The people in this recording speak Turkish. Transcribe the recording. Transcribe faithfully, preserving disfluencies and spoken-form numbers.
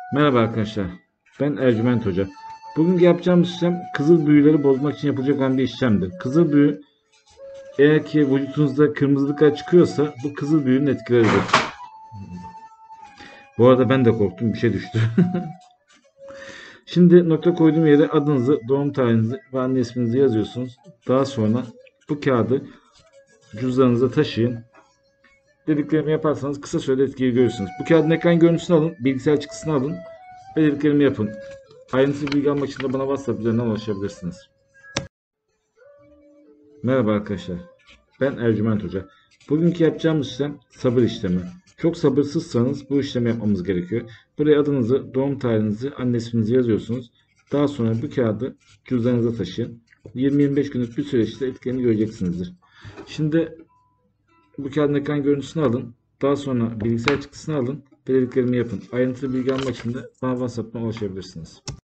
Merhaba arkadaşlar. Ben Ercüment Hoca. Bugün yapacağımız işlem kızıl büyüleri bozmak için yapılacak olan bir işlemdir. Kızıl büyü eğer ki vücudunuzda kırmızılıklar çıkıyorsa bu kızıl büyünün etkileridir. Bu arada ben de korktum, bir şey düştü. Şimdi nokta koyduğum yere adınızı, doğum tarihinizi ve anne isminizi yazıyorsunuz. Daha sonra bu kağıdı cüzdanınıza taşıyın. Dediklerimi yaparsanız kısa sürede etkiyi görürsünüz. Bu kağıdın ekran görüntüsünü alın, bilgisayar çıktısını alın ve dediklerimi yapın. Ayrıntılı bilgi almak için de bana WhatsApp üzerinden ulaşabilirsiniz. Merhaba arkadaşlar. Ben Ercüment Hoca. Bugünkü yapacağımız işlem sabır işlemi. Çok sabırsızsanız bu işlemi yapmamız gerekiyor. Buraya adınızı, doğum tarihinizi, anne isminizi yazıyorsunuz. Daha sonra bu kağıdı cüzdanınıza taşıyın. yirmi yirmi beş günlük bir süreçte etkilerini göreceksinizdir. Şimdi bu kağıdın ekran görüntüsünü alın. Daha sonra bilgisayar çıktısını alın ve dediklerimi yapın. Ayrıntılı bilgi almak için de bana WhatsApp'tan ulaşabilirsiniz.